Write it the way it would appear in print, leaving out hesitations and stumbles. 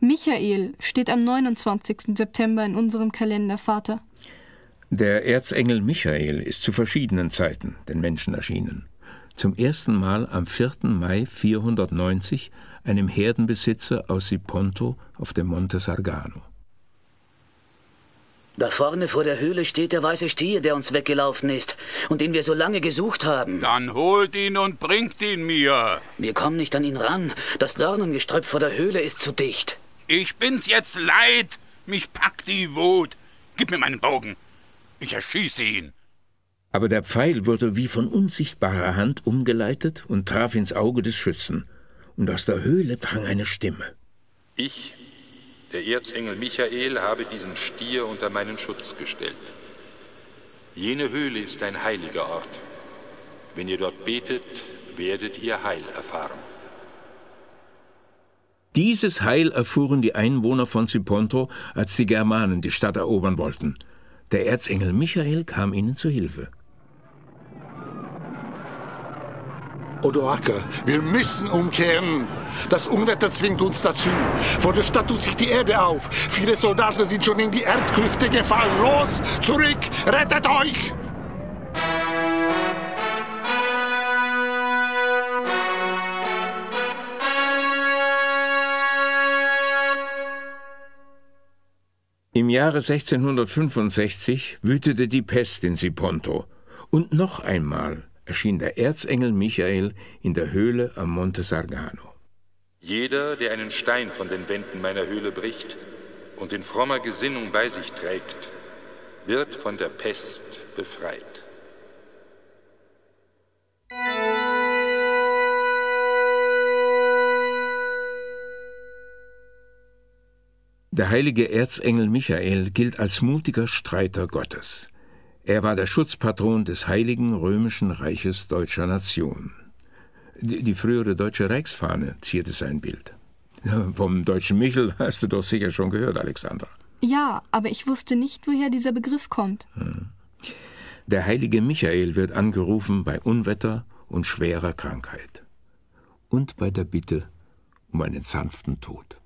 Michael steht am 29. September in unserem Kalender, Vater. Der Erzengel Michael ist zu verschiedenen Zeiten den Menschen erschienen. Zum ersten Mal am 4. Mai 490 einem Herdenbesitzer aus Siponto auf dem Monte Sargano. Da vorne vor der Höhle steht der weiße Stier, der uns weggelaufen ist und den wir so lange gesucht haben. Dann holt ihn und bringt ihn mir. Wir kommen nicht an ihn ran. Das Dornengestrüpp vor der Höhle ist zu dicht. Ich bin's jetzt leid. Mich packt die Wut. Gib mir meinen Bogen. Ich erschieße ihn. Aber der Pfeil wurde wie von unsichtbarer Hand umgeleitet und traf ins Auge des Schützen. Und aus der Höhle drang eine Stimme. Ich, der Erzengel Michael, habe diesen Stier unter meinen Schutz gestellt. Jene Höhle ist ein heiliger Ort. Wenn ihr dort betet, werdet ihr Heil erfahren. Dieses Heil erfuhren die Einwohner von Siponto, als die Germanen die Stadt erobern wollten. Der Erzengel Michael kam ihnen zu Hilfe. Odoaker, wir müssen umkehren. Das Unwetter zwingt uns dazu. Vor der Stadt tut sich die Erde auf. Viele Soldaten sind schon in die Erdklüfte gefallen. Los, zurück, rettet euch! Im Jahre 1665 wütete die Pest in Siponto. Und noch einmal erschien der Erzengel Michael in der Höhle am Monte Sargano. Jeder, der einen Stein von den Wänden meiner Höhle bricht und in frommer Gesinnung bei sich trägt, wird von der Pest befreit. Der heilige Erzengel Michael gilt als mutiger Streiter Gottes. Er war der Schutzpatron des Heiligen Römischen Reiches deutscher Nation. Die frühere deutsche Reichsfahne zierte sein Bild. Vom deutschen Michel hast du doch sicher schon gehört, Alexandra. Ja, aber ich wusste nicht, woher dieser Begriff kommt. Der heilige Michael wird angerufen bei Unwetter und schwerer Krankheit. Und bei der Bitte um einen sanften Tod.